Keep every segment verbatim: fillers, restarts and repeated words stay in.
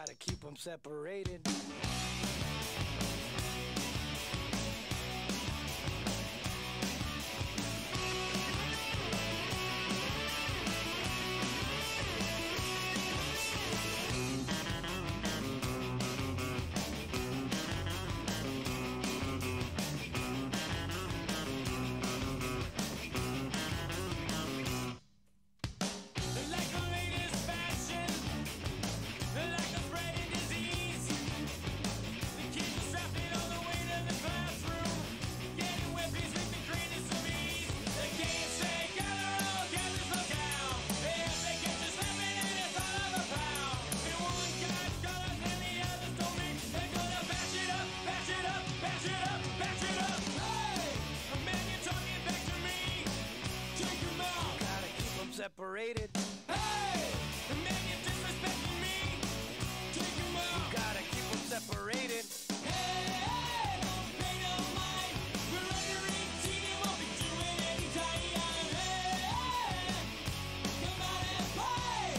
Gotta keep them separated. Separated. Hey! The man you disrespecting me. Take him out. You gotta keep them separated. Hey, hey, don't pay no mind. We're under eighteen and won't be doing any time. Hey, hey, come out and play.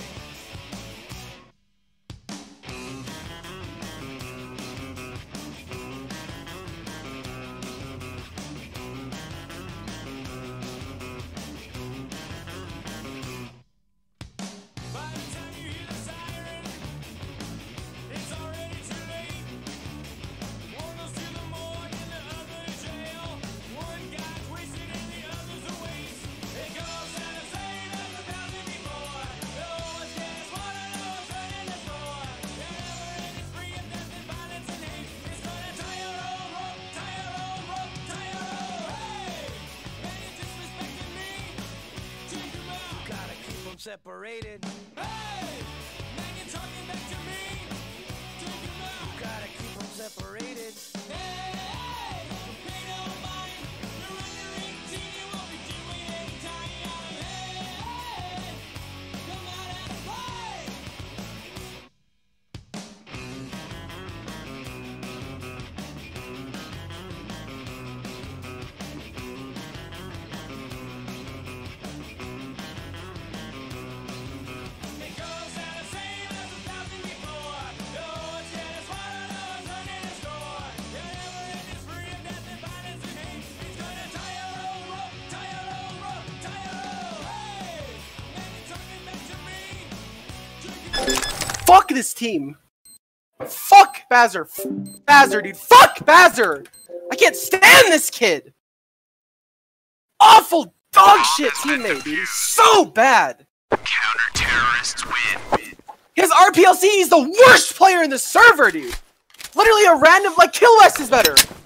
Separated. Hey! Man, you're talking back to me. Take him out. You gotta keep them separated. Hey, hey, don't pay no mind. You're under eighteen, you won't be doing any time. Hey, hey, come out and play. Fuck this team. Fuck Bazzer. Bazzer, dude. Fuck Bazzer. I can't stand this kid. Awful dog shit teammate, dude. He's so bad. Counter-terrorists win. His R P L C is the worst player in the server, dude. Literally a random, like, Kill West is better.